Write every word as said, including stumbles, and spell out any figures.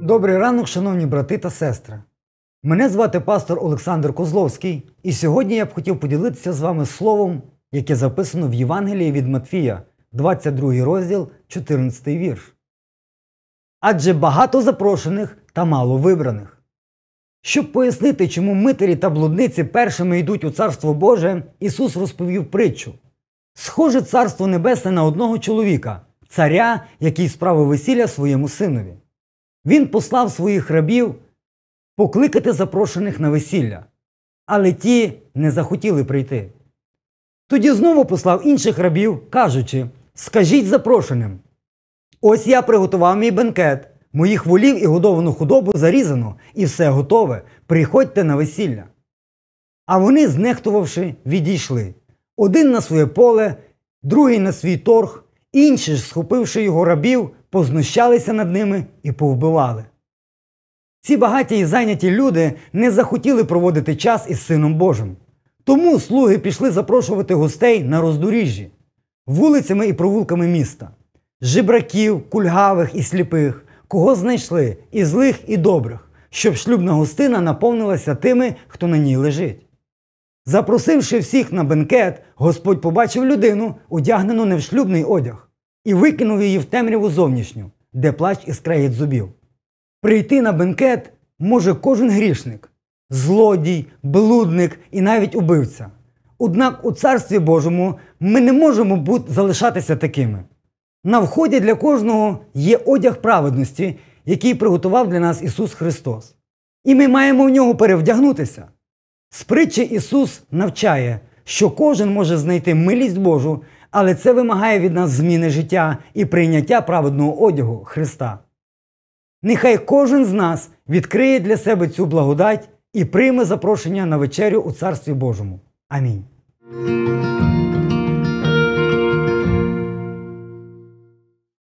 Добрий ранок, шановні брати та сестри. Мене звати пастор Олександр Козловський, і сьогодні я б хотів поділитися з вами словом, яке записано в Євангелії від Матфія, двадцять другий розділ, чотирнадцятий вірш. Адже багато запрошених та мало вибраних. Щоб пояснити, чому митарі та блудниці першими йдуть у Царство Боже, Ісус розповів притчу. Схоже Царство Небесне на одного чоловіка, царя, який справив весілля своєму синові. Він послав своїх рабів покликати запрошених на весілля, але ті не захотіли прийти. Тоді знову послав інших рабів, кажучи: «Скажіть запрошеним, ось я приготував мій бенкет, моїх волів і годовану худобу зарізано, і все готове, приходьте на весілля». А вони, знехтувавши, відійшли. Один на своє поле, другий на свій торг, інші ж, схопивши його рабів, познущалися над ними і повбивали. Ці багаті і зайняті люди не захотіли проводити час із Сином Божим. Тому слуги пішли запрошувати гостей на роздоріжжі, вулицями і провулками міста. Жебраків, кульгавих і сліпих, кого знайшли, і злих, і добрих, щоб шлюбна гостина наповнилася тими, хто на ній лежить. Запросивши всіх на бенкет, Господь побачив людину, одягнену не в шлюбний одяг, і викинув її в темряву зовнішню, де плач і скрегіт зубів. Прийти на бенкет може кожен грішник, злодій, блудник і навіть убивця. Однак у Царстві Божому ми не можемо бути, залишатися такими. На вході для кожного є одяг праведності, який приготував для нас Ісус Христос. І ми маємо в нього перевдягнутися. З притчі Ісус навчає, що кожен може знайти милість Божу, але це вимагає від нас зміни життя і прийняття праведного одягу Христа. Нехай кожен з нас відкриє для себе цю благодать і прийме запрошення на вечерю у Царстві Божому. Амінь.